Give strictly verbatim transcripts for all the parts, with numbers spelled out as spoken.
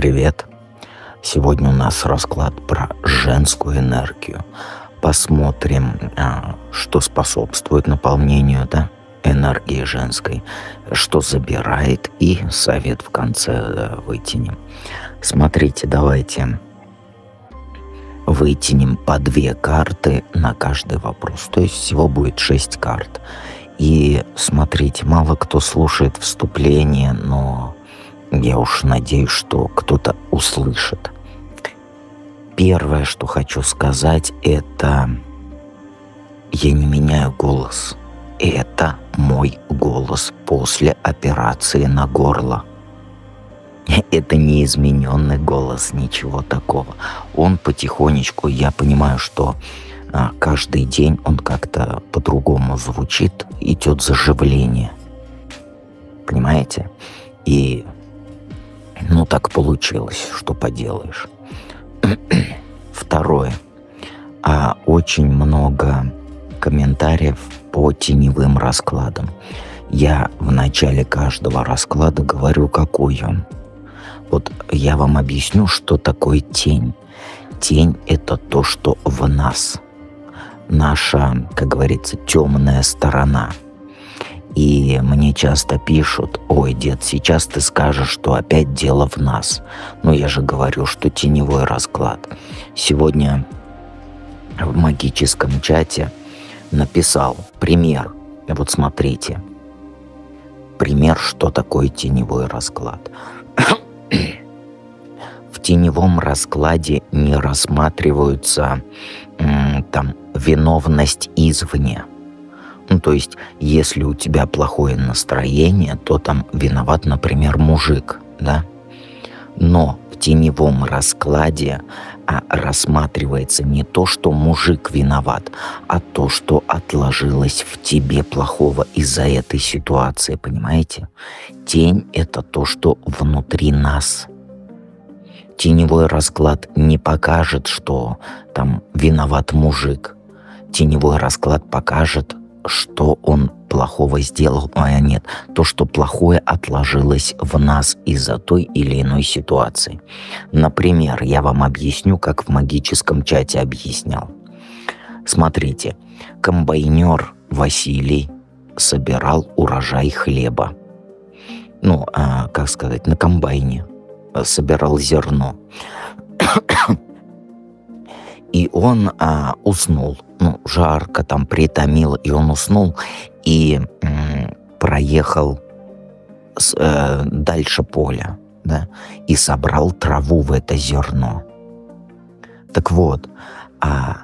привет! Сегодня у нас расклад про женскую энергию. Посмотрим, что способствует наполнению, да, энергии женской, что забирает, и совет в конце вытянем. Смотрите, давайте вытянем по две карты на каждый вопрос. То есть всего будет шесть карт. И смотрите, мало кто слушает вступление, но я уж надеюсь, что кто-то услышит. Первое, что хочу сказать, это я не меняю голос. Это мой голос после операции на горло. Это не измененный голос, ничего такого. Он потихонечку, я понимаю, что а, каждый день он как-то по-другому звучит, идет заживление. Понимаете? И ну так получилось, что поделаешь. Второе. А, очень много комментариев по теневым раскладам. Я в начале каждого расклада говорю, какой он. Вот я вам объясню, что такое тень. Тень — это то, что в нас. Наша, как говорится, темная сторона. И мне часто пишут: ой, дед, сейчас ты скажешь, что опять дело в нас. Но я же говорю, что теневой расклад. Сегодня в магическом чате написал пример. Вот смотрите. Пример, что такое теневой расклад. В теневом раскладе не рассматриваются м, там виновность извне. Ну, то есть, если у тебя плохое настроение, то там виноват, например, мужик, да? Но в теневом раскладе а, рассматривается не то, что мужик виноват, а то, что отложилось в тебе плохого из-за этой ситуации, понимаете? Тень — это то, что внутри нас. Теневой расклад не покажет, что там виноват мужик. Теневой расклад покажет, что он плохого сделал, а нет, то, что плохое отложилось в нас из-за той или иной ситуации. Например, я вам объясню, как в магическом чате объяснял. Смотрите, комбайнер Василий собирал урожай хлеба. Ну, а, как сказать, на комбайне собирал зерно. И он а, уснул. Ну, жарко там притомило, и он уснул и м, проехал с, э, дальше поля, да, и собрал траву в это зерно. Так вот, а,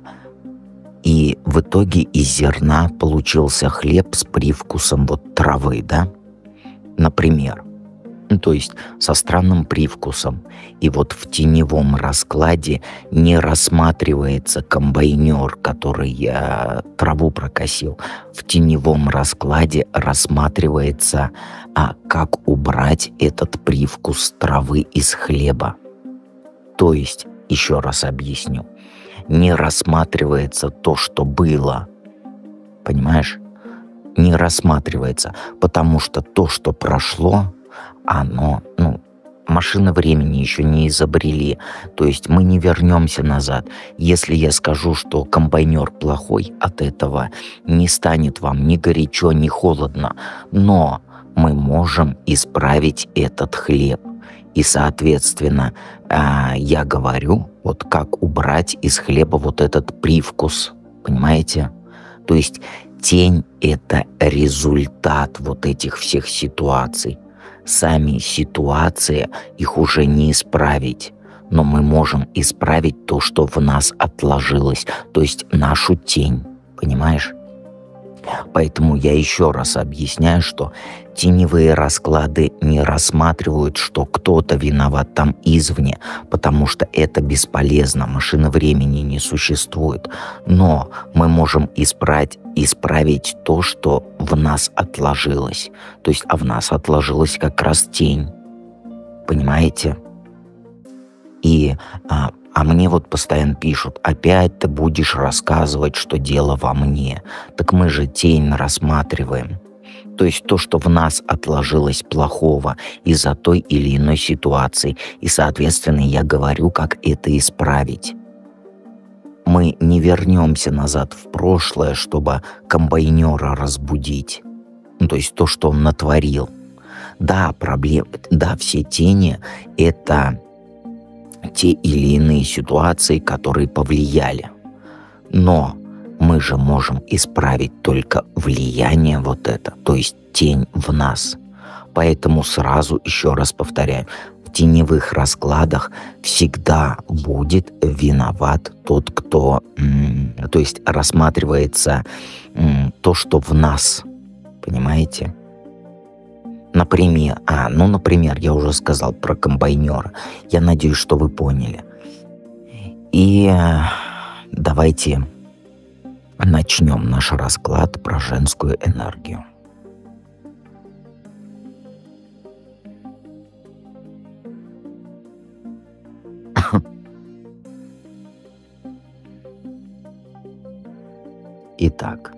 и в итоге из зерна получился хлеб с привкусом вот травы, да, например. Ну, то есть со странным привкусом. И вот в теневом раскладе не рассматривается комбайнер, который я траву прокосил. В теневом раскладе рассматривается, а как убрать этот привкус травы из хлеба. То есть, еще раз объясню, не рассматривается то, что было. Понимаешь? Не рассматривается, потому что то, что прошло, оно, ну, машины времени еще не изобрели. То есть мы не вернемся назад. Если я скажу, что комбайнер плохой, от этого не станет вам ни горячо, ни холодно. Но мы можем исправить этот хлеб. И, соответственно, я говорю, вот как убрать из хлеба вот этот привкус. Понимаете? То есть тень — это результат вот этих всех ситуаций. Сами ситуации, их уже не исправить, но мы можем исправить то, что в нас отложилось, то есть нашу тень, понимаешь? Поэтому я еще раз объясняю, что теневые расклады не рассматривают, что кто-то виноват там извне, потому что это бесполезно, машины времени не существует. Но мы можем исправить, исправить то, что в нас отложилось. То есть, а в нас отложилась как раз тень. Понимаете? И а, А мне вот постоянно пишут: опять ты будешь рассказывать, что дело во мне. Так мы же тень рассматриваем. То есть то, что в нас отложилось плохого из-за той или иной ситуации. И, соответственно, я говорю, как это исправить. Мы не вернемся назад в прошлое, чтобы комбайнера разбудить. Ну, то есть то, что он натворил. Да, проблемы, да, все тени — это те или иные ситуации, которые повлияли. Но мы же можем исправить только влияние вот это, то есть тень в нас. Поэтому сразу еще раз повторяю, в теневых раскладах всегда будет виноват тот, кто, м, то есть рассматривается м, то, что в нас, понимаете? Например, а, ну, например, я уже сказал про комбайнера. Я надеюсь, что вы поняли. И э, давайте начнем наш расклад про женскую энергию. Итак,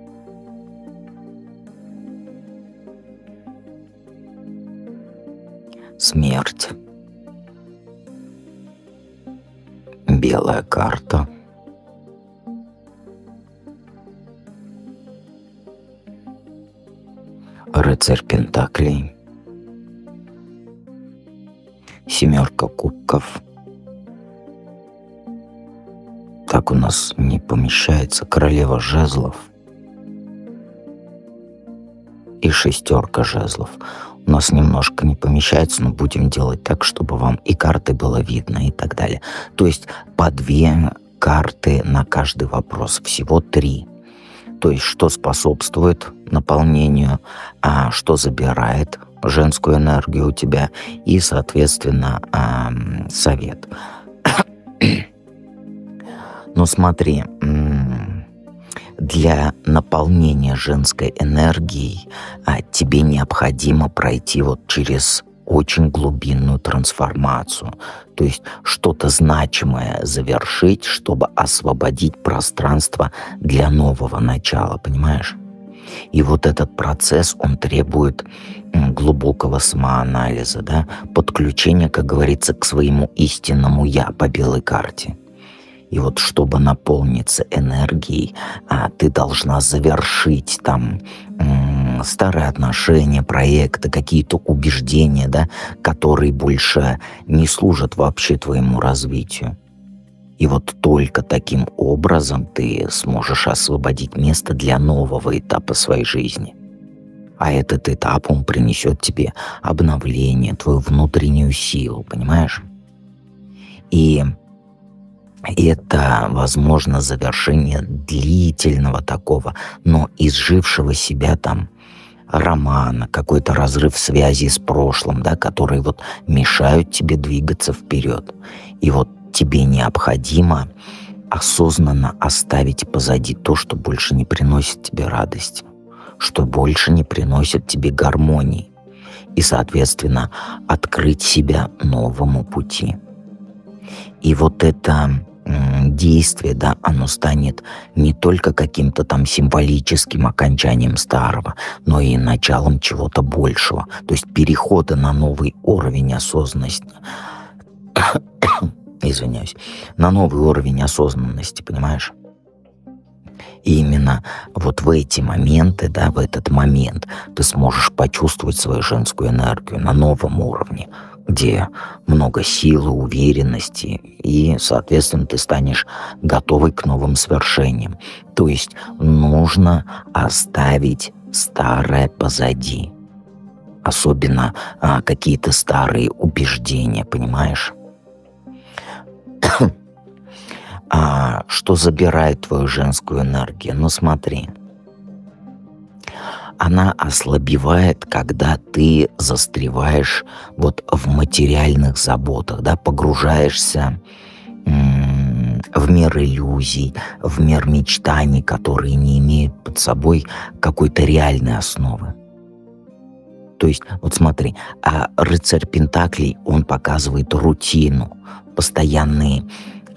смерть, белая карта, рыцарь пентаклей, семерка кубков. Так у нас не помещается королева жезлов и шестерка жезлов. У нас немножко не помещается, но будем делать так, чтобы вам и карты было видно и так далее. То есть по две карты на каждый вопрос, всего три. То есть что способствует наполнению, а что забирает женскую энергию у тебя и, соответственно, совет. Но смотри, для наполнения женской энергией а, тебе необходимо пройти вот через очень глубинную трансформацию. То есть что-то значимое завершить, чтобы освободить пространство для нового начала, понимаешь? И вот этот процесс, он требует глубокого самоанализа, да? Подключения, как говорится, к своему истинному «я» по белой карте. И вот чтобы наполниться энергией, а, ты должна завершить там м- старые отношения, проекты, какие-то убеждения, да, которые больше не служат вообще твоему развитию. И вот только таким образом ты сможешь освободить место для нового этапа своей жизни. А этот этап, он принесет тебе обновление, твою внутреннюю силу, понимаешь? И это, возможно, завершение длительного такого, но изжившего себя там романа, какой-то разрыв связи с прошлым, да, которые вот мешают тебе двигаться вперед. И вот тебе необходимо осознанно оставить позади то, что больше не приносит тебе радости, что больше не приносит тебе гармонии, и, соответственно, открыть себя новому пути. И вот это действие, да, оно станет не только каким-то там символическим окончанием старого, но и началом чего-то большего, то есть перехода на новый уровень осознанности. Извиняюсь, на новый уровень осознанности, понимаешь? И именно вот в эти моменты, да, в этот момент ты сможешь почувствовать свою женскую энергию на новом уровне, где много силы, уверенности, и, соответственно, ты станешь готовой к новым свершениям. То есть нужно оставить старое позади. Особенно а, какие-то старые убеждения, понимаешь? А что забирает твою женскую энергию? Ну смотри, она ослабевает, когда ты застреваешь вот в материальных заботах, да, погружаешься м- в мир иллюзий, в мир мечтаний, которые не имеют под собой какой-то реальной основы. То есть, вот смотри, а рыцарь Пентаклей, он показывает рутину, постоянные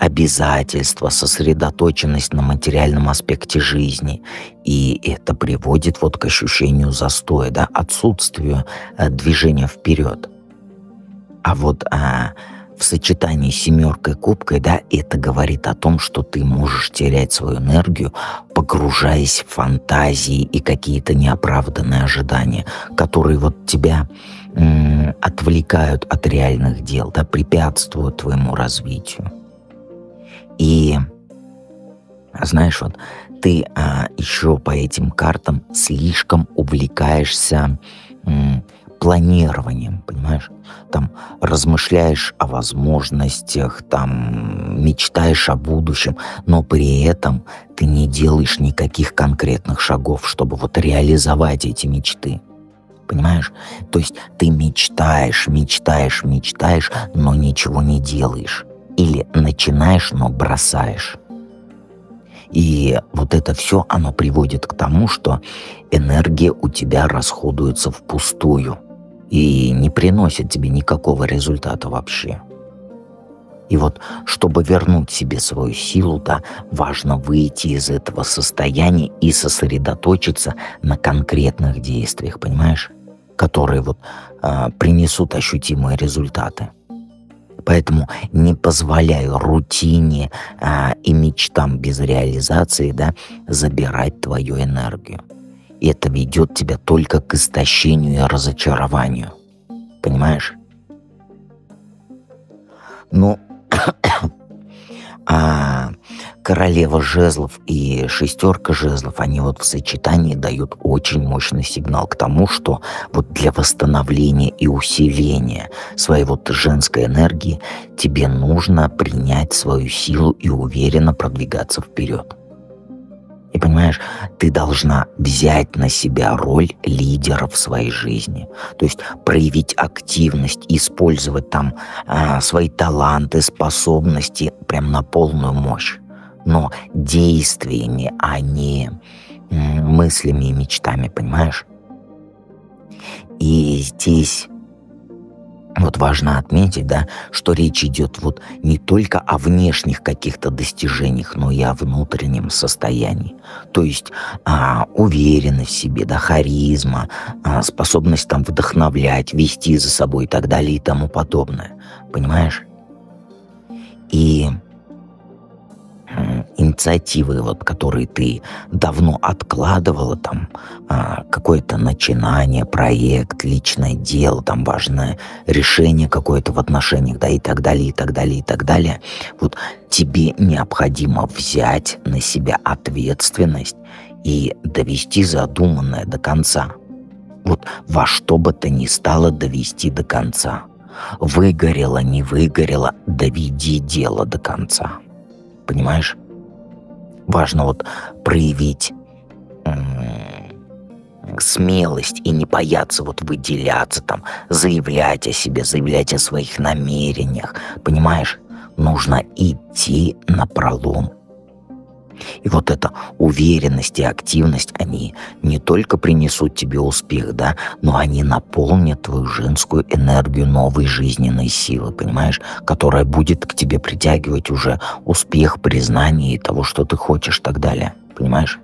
обязательства, сосредоточенность на материальном аспекте жизни. И это приводит вот к ощущению застоя, да, отсутствию э, движения вперед. А вот а, в сочетании с семеркой кубкой, да, это говорит о том, что ты можешь терять свою энергию, погружаясь в фантазии и какие-то неоправданные ожидания, которые вот тебя м- отвлекают от реальных дел, да, препятствуют твоему развитию. И знаешь, вот ты а, еще по этим картам слишком увлекаешься м- планированием, понимаешь? Там размышляешь о возможностях, там мечтаешь о будущем, но при этом ты не делаешь никаких конкретных шагов, чтобы вот реализовать эти мечты. Понимаешь? То есть ты мечтаешь, мечтаешь, мечтаешь, но ничего не делаешь. Или начинаешь, но бросаешь. И вот это все, оно приводит к тому, что энергия у тебя расходуется впустую и не приносит тебе никакого результата вообще. И вот, чтобы вернуть себе свою силу, да, важно выйти из этого состояния и сосредоточиться на конкретных действиях, понимаешь, которые вот а, принесут ощутимые результаты. Поэтому не позволяй рутине а, и мечтам без реализации, да, забирать твою энергию. И это ведет тебя только к истощению и разочарованию. Понимаешь? Ну, а королева жезлов и шестерка жезлов, они вот в сочетании дают очень мощный сигнал к тому, что вот для восстановления и усиления своей вот женской энергии тебе нужно принять свою силу и уверенно продвигаться вперед. И понимаешь, ты должна взять на себя роль лидера в своей жизни. То есть проявить активность, использовать там а, свои таланты, способности прям на полную мощь. Но действиями, а не м, мыслями и мечтами, понимаешь? И здесь вот важно отметить, да, что речь идет вот не только о внешних каких-то достижениях, но и о внутреннем состоянии. То есть а, уверенность в себе, да, харизма, а, способность там вдохновлять, вести за собой и так далее и тому подобное. Понимаешь? И инициативы, вот, которые ты давно откладывала, там, а, какое-то начинание, проект, личное дело, там, важное решение какое-то в отношениях, да, и так далее, и так далее, и так далее. Вот тебе необходимо взять на себя ответственность и довести задуманное до конца. Вот во что бы то ни стало довести до конца. Выгорело, не выгорело, доведи дело до конца. Понимаешь? Важно вот проявить м- смелость и не бояться вот выделяться, там, заявлять о себе, заявлять о своих намерениях. Понимаешь? Нужно идти напролом. И вот эта уверенность и активность, они не только принесут тебе успех, да, но они наполнят твою женскую энергию новой жизненной силы, понимаешь, которая будет к тебе притягивать уже успех, признание и того, что ты хочешь, и так далее, понимаешь?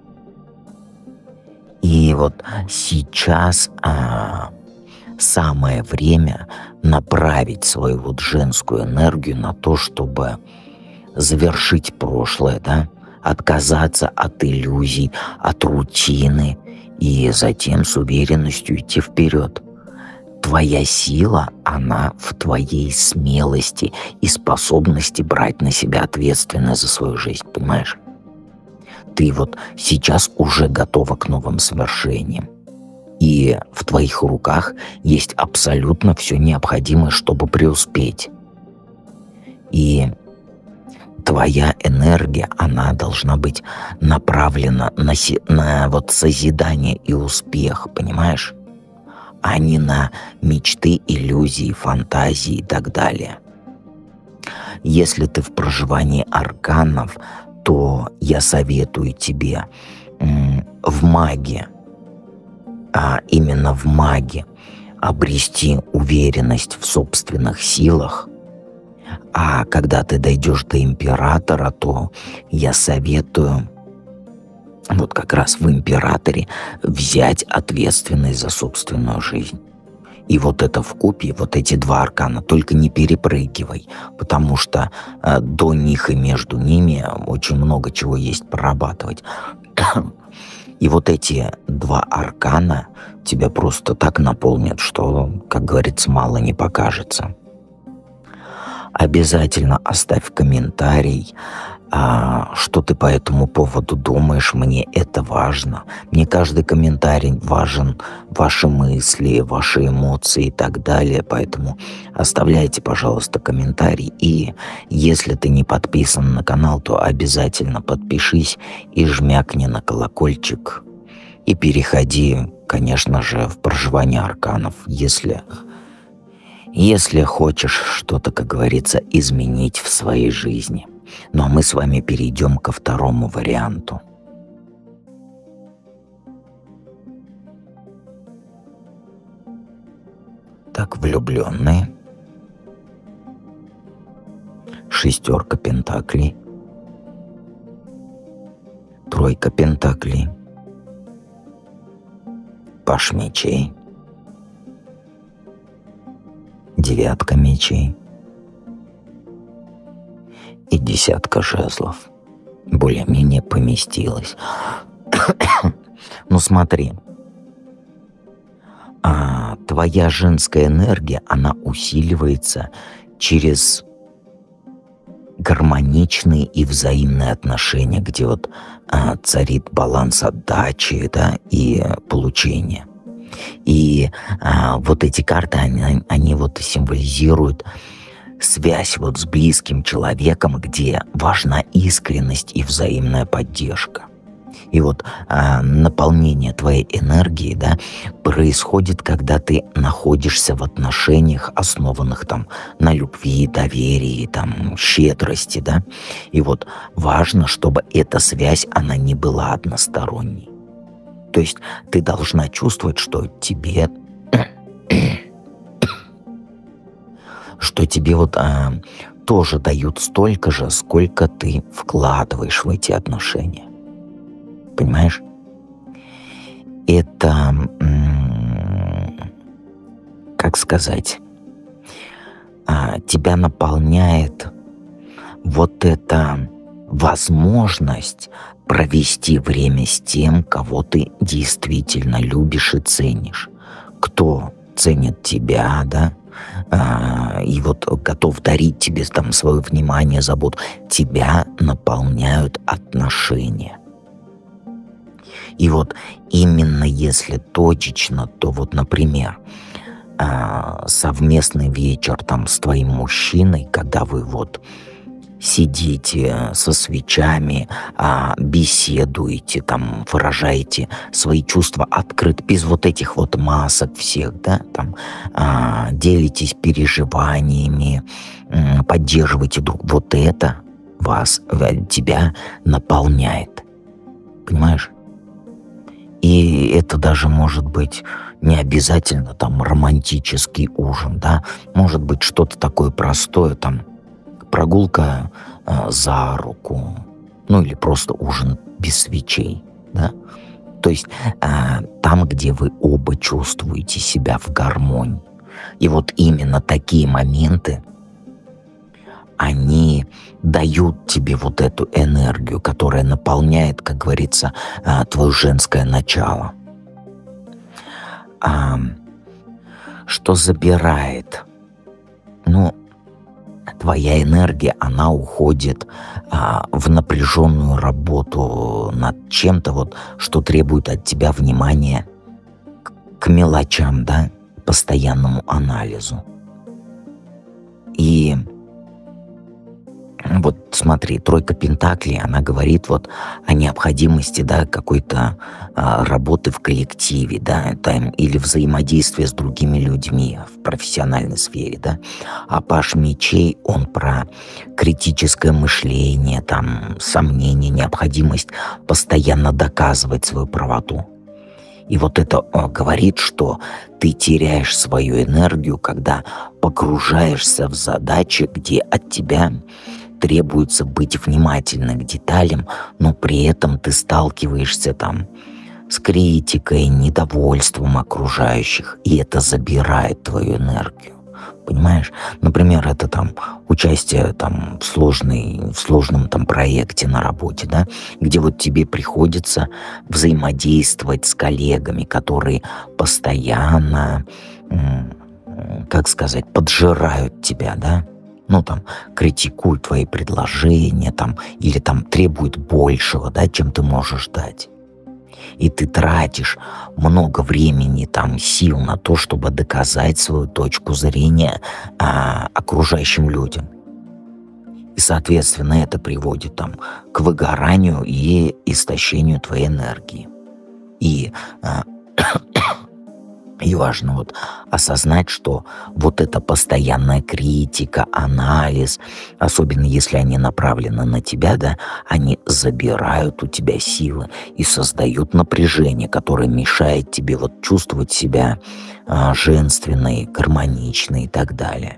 И вот сейчас а, самое время направить свою вот женскую энергию на то, чтобы завершить прошлое, да, отказаться от иллюзий, от рутины и затем с уверенностью идти вперед. Твоя сила, она в твоей смелости и способности брать на себя ответственность за свою жизнь, понимаешь? Ты вот сейчас уже готова к новым свершениям. И в твоих руках есть абсолютно все необходимое, чтобы преуспеть. И твоя энергия, она должна быть направлена на, си- на вот созидание и успех, понимаешь? А не на мечты, иллюзии, фантазии и так далее. Если ты в проживании арканов, то я советую тебе м, в маге, а именно в маге, обрести уверенность в собственных силах, А когда ты дойдешь до императора, то я советую вот как раз в императоре взять ответственность за собственную жизнь. И вот это вкупе, вот эти два аркана, только не перепрыгивай, потому что э, до них и между ними очень много чего есть прорабатывать. И вот эти два аркана тебя просто так наполнят, что, как говорится, мало не покажется. Обязательно оставь комментарий, а, что ты по этому поводу думаешь. Мне это важно. Мне каждый комментарий важен, ваши мысли, ваши эмоции и так далее. Поэтому оставляйте, пожалуйста, комментарий. И если ты не подписан на канал, то обязательно подпишись и жмякни на колокольчик. И переходи, конечно же, в проживание арканов, если... Если хочешь что-то, как говорится, изменить в своей жизни. Ну а мы с вами перейдем ко второму варианту. Так, влюбленные. Шестерка пентаклей. Тройка пентаклей. Паш мечей. Девятка мечей и десятка жезлов. Более-менее поместилась. Ну смотри, а, твоя женская энергия, она усиливается через гармоничные и взаимные отношения, где вот а, царит баланс отдачи, да, и получения. И а, вот эти карты, они, они вот символизируют связь вот с близким человеком, где важна искренность и взаимная поддержка. И вот а, наполнение твоей энергии, да, происходит, когда ты находишься в отношениях, основанных там на любви, доверии, там, щедрости, да. И вот важно, чтобы эта связь, она не была односторонней. То есть ты должна чувствовать, что тебе, что тебе вот а, тоже дают столько же, сколько ты вкладываешь в эти отношения. Понимаешь? Это, как сказать, а, тебя наполняет вот эта возможность провести время с тем, кого ты действительно любишь и ценишь. Кто ценит тебя, да, а, и вот готов дарить тебе там свое внимание, заботу. Тебя наполняют отношения. И вот именно если точечно, то вот, например, а, совместный вечер там с твоим мужчиной, когда вы вот сидите со свечами, а, беседуете, там, выражаете свои чувства открыто, без вот этих вот масок всех, да, там, а, делитесь переживаниями, поддерживаете друг. Вот это вас, тебя наполняет. Понимаешь? И это даже может быть не обязательно там романтический ужин, да, может быть что-то такое простое, там, прогулка э, за руку, ну или просто ужин без свечей, да. То есть э, там, где вы оба чувствуете себя в гармонии. И вот именно такие моменты, они дают тебе вот эту энергию, которая наполняет, как говорится, э, твое женское начало. А, что забирает? Ну, твоя энергия, она уходит а, в напряженную работу над чем-то, вот, что требует от тебя внимания к, к мелочам, да, постоянному анализу. И вот смотри, тройка пентаклей, она говорит вот о необходимости, да, какой-то а, работы в коллективе, да, там, или взаимодействия с другими людьми в профессиональной сфере, да. А паш мечей, он про критическое мышление, там, сомнение, необходимость постоянно доказывать свою правоту. И вот это а, говорит, что ты теряешь свою энергию, когда погружаешься в задачи, где от тебя требуется быть внимательным к деталям, но при этом ты сталкиваешься там с критикой, недовольством окружающих, и это забирает твою энергию. Понимаешь? Например, это там участие там, в, сложной, в сложном там, проекте на работе, да, где вот тебе приходится взаимодействовать с коллегами, которые постоянно, как сказать, поджирают тебя, да, ну там критикуют твои предложения, там, или там требуют большего, да, чем ты можешь дать. И ты тратишь много времени, там, сил на то, чтобы доказать свою точку зрения а, окружающим людям. И, соответственно, это приводит там, к выгоранию и истощению твоей энергии. И, а, и важно вот осознать, что вот эта постоянная критика, анализ, особенно если они направлены на тебя, да, они забирают у тебя силы и создают напряжение, которое мешает тебе вот чувствовать себя а, женственной, гармоничной и так далее.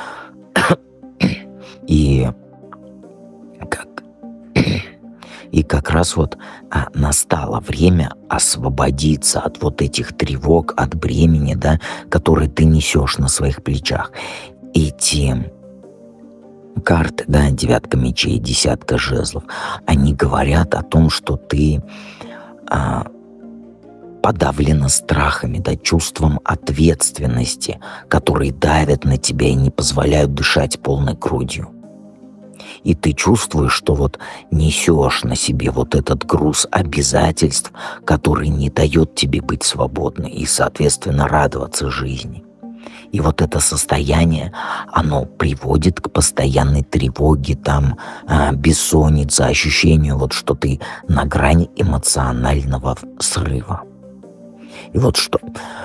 И как... И как раз вот а, настало время освободиться от вот этих тревог, от бремени, да, которые ты несешь на своих плечах. Эти карты, да, девятка мечей, десятка жезлов, они говорят о том, что ты а, подавлена страхами, да, чувством ответственности, которые давят на тебя и не позволяют дышать полной грудью. И ты чувствуешь, что вот несешь на себе вот этот груз обязательств, который не дает тебе быть свободной и, соответственно, радоваться жизни. И вот это состояние, оно приводит к постоянной тревоге, там, бессоннице, ощущению, вот, что ты на грани эмоционального срыва. И вот что...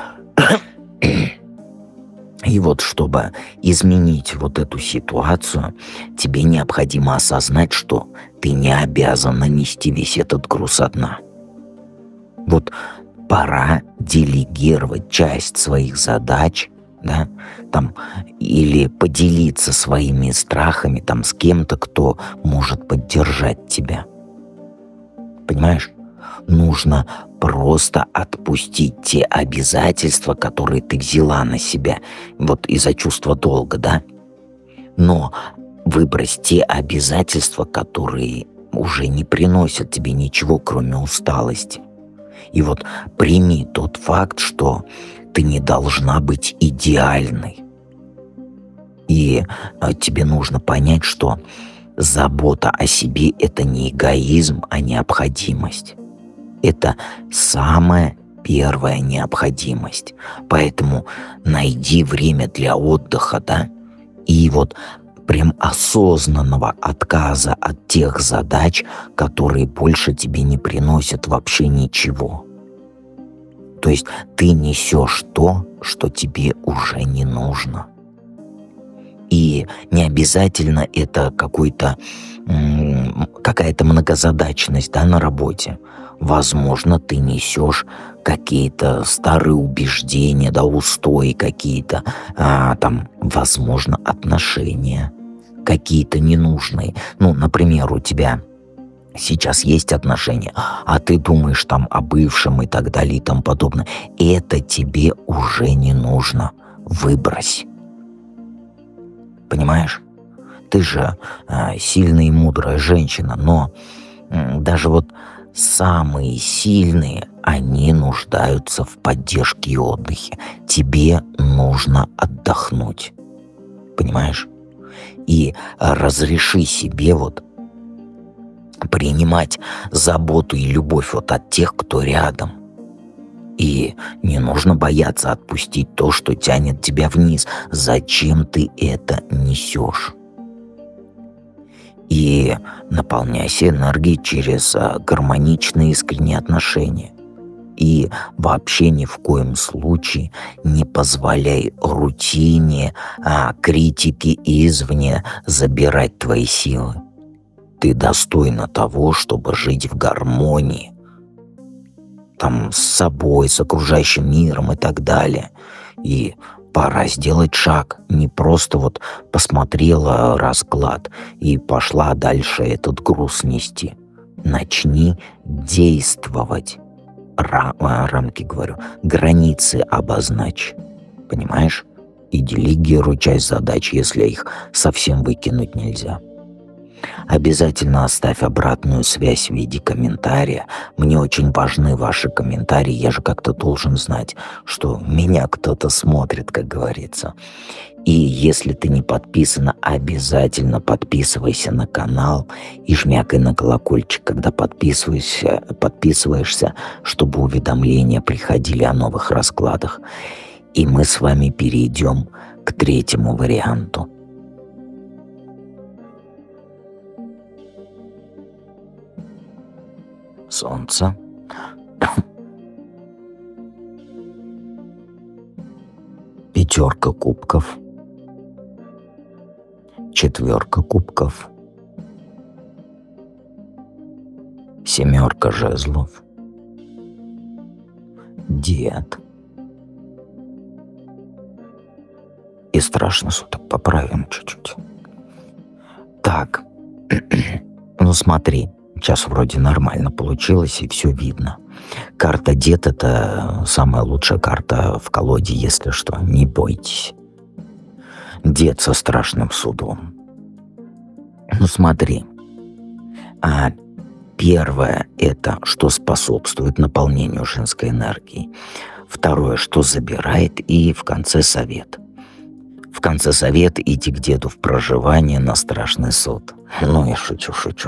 И вот, чтобы изменить вот эту ситуацию, тебе необходимо осознать, что ты не обязана нести весь этот груз одна. Вот пора делегировать часть своих задач, да, там, или поделиться своими страхами там, с кем-то, кто может поддержать тебя. Понимаешь? Нужно просто отпустить те обязательства, которые ты взяла на себя, вот из-за чувства долга, да? Но выбрось те обязательства, которые уже не приносят тебе ничего, кроме усталости. И вот прими тот факт, что ты не должна быть идеальной. И а, тебе нужно понять, что забота о себе – это не эгоизм, а необходимость. Это самая первая необходимость. Поэтому найди время для отдыха, да, и вот прям осознанного отказа от тех задач, которые больше тебе не приносят вообще ничего. То есть ты несешь то, что тебе уже не нужно. И не обязательно это какой-то, какая-то многозадачность, да, на работе. Возможно, ты несешь какие-то старые убеждения, да, устои какие-то, а, там, возможно, отношения какие-то ненужные. Ну, например, у тебя сейчас есть отношения, а ты думаешь там о бывшем и так далее и тому подобное. Это тебе уже не нужно. Выбрось. Понимаешь? Ты же а, сильная и мудрая женщина, но м, даже вот самые сильные, они нуждаются в поддержке и отдыхе. Тебе нужно отдохнуть. Понимаешь? И разреши себе вот принимать заботу и любовь вот от тех, кто рядом. И не нужно бояться отпустить то, что тянет тебя вниз. Зачем ты это несешь? И наполняйся энергией через а, гармоничные искренние отношения. И вообще ни в коем случае не позволяй рутине, а, критике извне забирать твои силы. Ты достойна того, чтобы жить в гармонии. там с собой, с окружающим миром и так далее. И пора сделать шаг. Не просто вот посмотрела расклад и пошла дальше этот груз нести. Начни действовать. Рам, рамки, говорю, границы обозначь. Понимаешь? И делегируй часть задач, если их совсем выкинуть нельзя. Обязательно оставь обратную связь в виде комментария. Мне очень важны ваши комментарии. Я же как-то должен знать, что меня кто-то смотрит, как говорится. И если ты не подписана, обязательно подписывайся на канал и жмякай на колокольчик, когда подписываешься, подписываешься, чтобы уведомления приходили о новых раскладах. И мы с вами перейдем к третьему варианту. Солнце. Пятерка кубков. Четверка кубков. Семерка жезлов. Дед. И страшно суток. Поправим чуть-чуть. Так. Ну смотри. Сейчас вроде нормально получилось, и все видно. Карта Дед — это самая лучшая карта в колоде, если что. Не бойтесь. Дед со страшным судом. Ну смотри. А первое — это что способствует наполнению женской энергии. Второе — что забирает. И в конце совет. В конце совет — иди к деду в проживание на страшный суд. Ну, я шучу, шучу.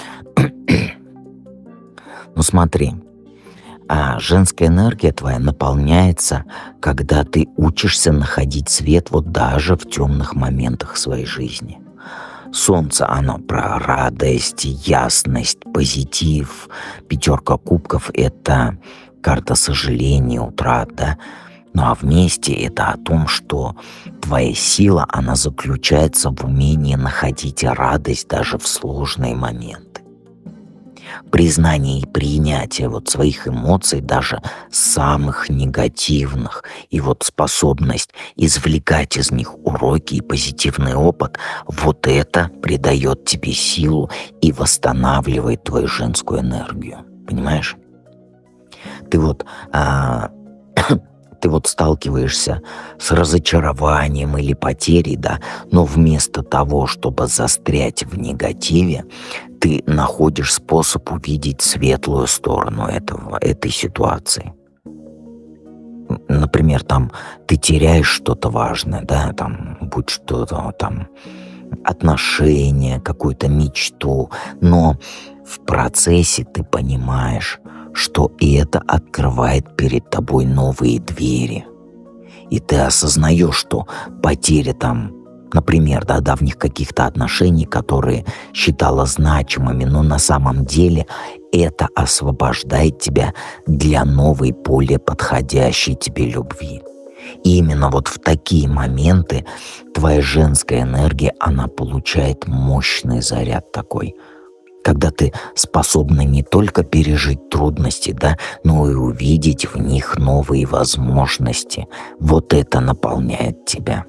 Ну смотри, а женская энергия твоя наполняется, когда ты учишься находить свет вот даже в темных моментах своей жизни. Солнце, оно про радость, ясность, позитив. Пятерка кубков — это карта сожаления, утрат, да? Ну а вместе это о том, что твоя сила, она заключается в умении находить радость даже в сложные моменты. Признание и принятие вот своих эмоций, даже самых негативных, и вот способность извлекать из них уроки и позитивный опыт, вот это придает тебе силу и восстанавливает твою женскую энергию. Понимаешь? Ты вот... А, ты вот сталкиваешься с разочарованием или потерей, да, но вместо того, чтобы застрять в негативе, ты находишь способ увидеть светлую сторону этого, этой ситуации. Например, там ты теряешь что-то важное, да, там, будь что-то там, отношения, какую-то мечту, но в процессе ты понимаешь, что это открывает перед тобой новые двери. И ты осознаешь, что потеря там, например, да, давних каких-то отношений, которые считала значимыми, но на самом деле это освобождает тебя для новой, более подходящей тебе любви. И именно вот в такие моменты твоя женская энергия, она получает мощный заряд такой, когда ты способна не только пережить трудности, да, но и увидеть в них новые возможности. Вот это наполняет тебя.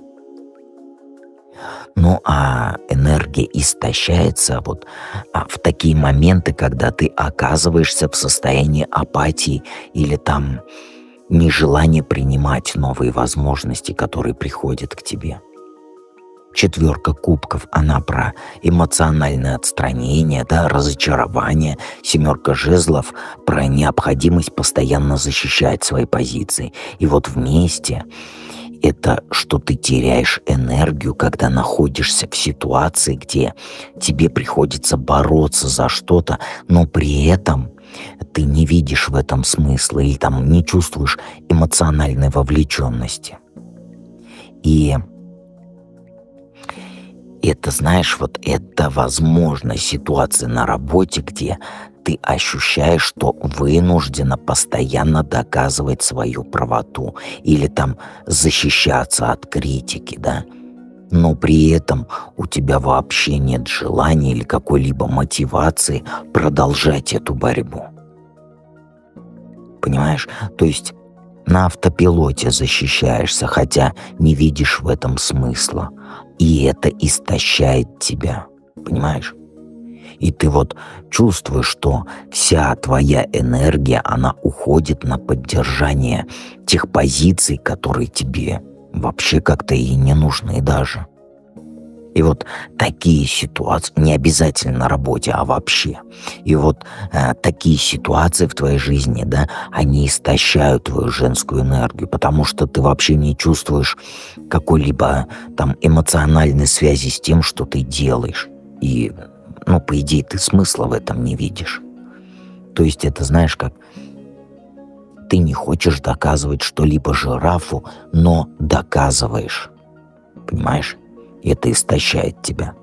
Ну а энергия истощается вот а в такие моменты, когда ты оказываешься в состоянии апатии или там нежелания принимать новые возможности, которые приходят к тебе. Четверка кубков, она про эмоциональное отстранение, да, разочарование. Семерка жезлов про необходимость постоянно защищать свои позиции. И вот вместе это, что ты теряешь энергию, когда находишься в ситуации, где тебе приходится бороться за что-то, но при этом ты не видишь в этом смысла или там не чувствуешь эмоциональной вовлеченности. И это, знаешь, вот это, возможно, ситуация на работе, где ты ощущаешь, что вынуждена постоянно доказывать свою правоту или там защищаться от критики, да? Но при этом у тебя вообще нет желания или какой-либо мотивации продолжать эту борьбу. Понимаешь? То есть на автопилоте защищаешься, хотя не видишь в этом смысла. И это истощает тебя. Понимаешь? И ты вот чувствуешь, что вся твоя энергия, она уходит на поддержание тех позиций, которые тебе вообще как-то и не нужны даже. И вот такие ситуации, не обязательно на работе, а вообще. И вот э, такие ситуации в твоей жизни, да, они истощают твою женскую энергию, потому что ты вообще не чувствуешь какой-либо там эмоциональной связи с тем, что ты делаешь. И, ну, по идее, ты смысла в этом не видишь. То есть это, знаешь, как ты не хочешь доказывать что-либо жирафу, но доказываешь. Понимаешь? И это истощает тебя.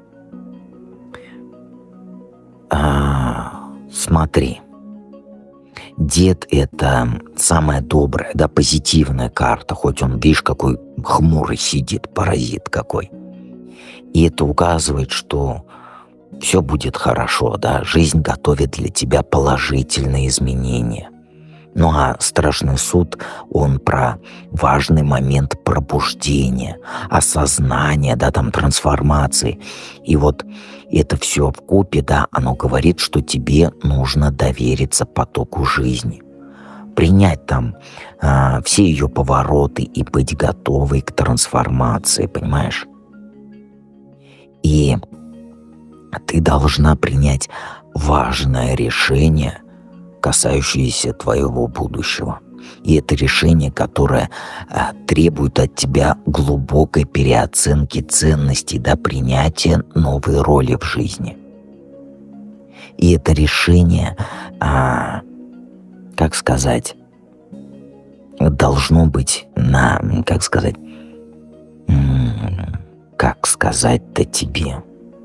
А, смотри. Дед — это самая добрая, да, позитивная карта, хоть он, видишь, какой хмурый сидит, паразит какой. И это указывает, что все будет хорошо, да, жизнь готовит для тебя положительные изменения. Ну а страшный суд, он про важный момент пробуждения, осознания, да, там, трансформации. И вот это все вкупе, да, оно говорит, что тебе нужно довериться потоку жизни. Принять там э, все ее повороты и быть готовой к трансформации, понимаешь? И ты должна принять важное решение, касающиеся твоего будущего. И это решение, которое а, требует от тебя глубокой переоценки ценностей, да, принятия новой роли в жизни. И это решение, а, как сказать, должно быть на, как сказать, как сказать-то тебе.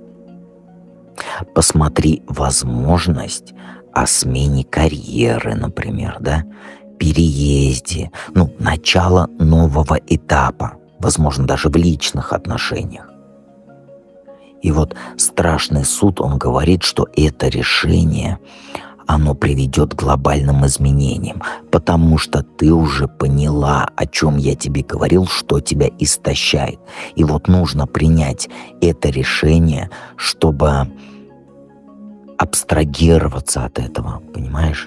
Посмотри возможность о смене карьеры, например, да, переезде, ну, начало нового этапа, возможно, даже в личных отношениях. И вот страшный суд, он говорит, что это решение, оно приведет к глобальным изменениям, потому что ты уже поняла, о чем я тебе говорил, что тебя истощает. И вот нужно принять это решение, чтобы абстрагироваться от этого, понимаешь?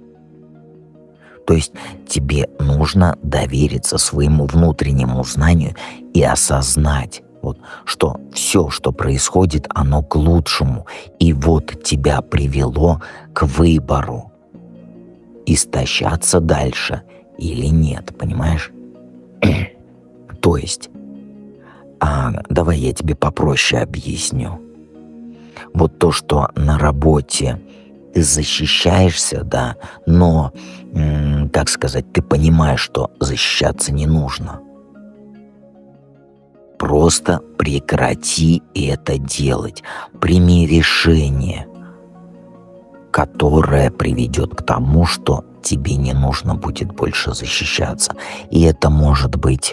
То есть тебе нужно довериться своему внутреннему знанию и осознать, вот, что все, что происходит, оно к лучшему. И вот тебя привело к выбору, истощаться дальше или нет, понимаешь? То есть, а, давай я тебе попроще объясню. Вот то, что на работе ты защищаешься, да, но, м, как сказать, ты понимаешь, что защищаться не нужно. Просто прекрати это делать. Прими решение, которое приведет к тому, что тебе не нужно будет больше защищаться. И это может быть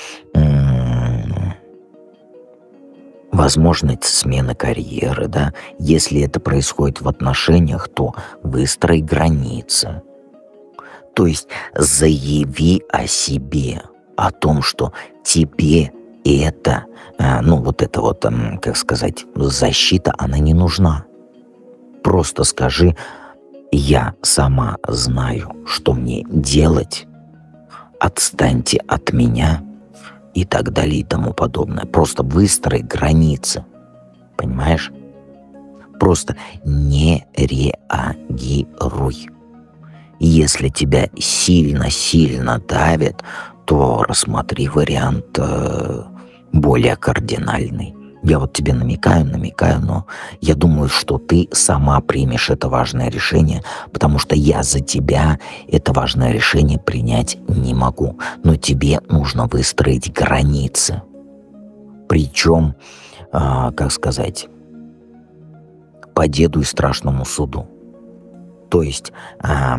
м- возможность смены карьеры, да. Если это происходит в отношениях, то выстрой границы. То есть заяви о себе, о том, что тебе это, ну вот это вот, как сказать, защита, она не нужна. Просто скажи: я сама знаю, что мне делать, отстаньте от меня, и так далее и тому подобное. Просто выстрой границы. Понимаешь? Просто не реагируй. Если тебя сильно-сильно давит, то рассмотри вариант э, более кардинальный. Я вот тебе намекаю, намекаю, но я думаю, что ты сама примешь это важное решение, потому что я за тебя это важное решение принять не могу. Но тебе нужно выстроить границы. Причем, э, как сказать, по деду и страшному суду. То есть э,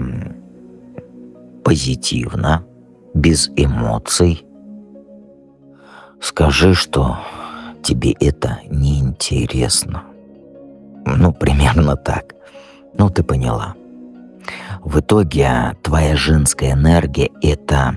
позитивно, без эмоций. Скажи, что тебе это неинтересно. Ну, примерно так. Ну, ты поняла. В итоге твоя женская энергия — это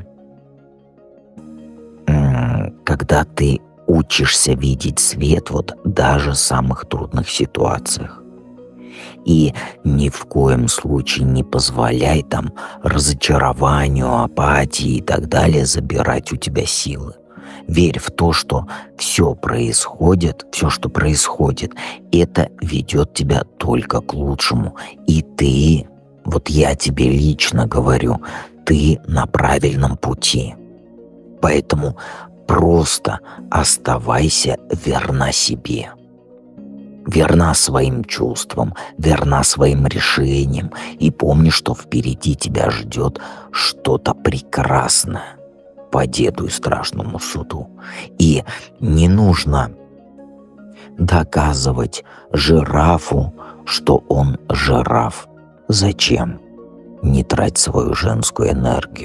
когда ты учишься видеть свет вот даже в самых трудных ситуациях. И ни в коем случае не позволяй там разочарованию, апатии и так далее забирать у тебя силы. Верь в то, что все происходит, все, что происходит, это ведет тебя только к лучшему. И ты, вот я тебе лично говорю, ты на правильном пути. Поэтому просто оставайся верна себе. Верна своим чувствам, верна своим решениям. И помни, что впереди тебя ждет что-то прекрасное по деду и страшному суду. И не нужно доказывать жирафу, что он жираф. Зачем? Не трать свою женскую энергию.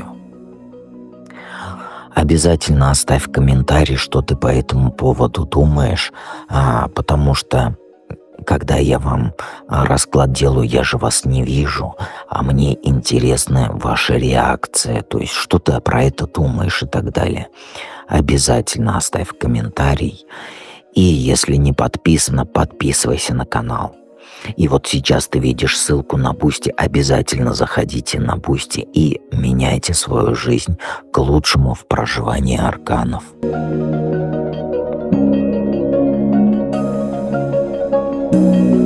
Обязательно оставь комментарий, что ты по этому поводу думаешь, а, потому что когда я вам расклад делаю, я же вас не вижу, а мне интересна ваша реакция, то есть что ты про это думаешь и так далее. Обязательно оставь комментарий. И если не подписано, подписывайся на канал. И вот сейчас ты видишь ссылку на Бусти, обязательно заходите на Бусти и меняйте свою жизнь к лучшему в проживании арканов. Thank you.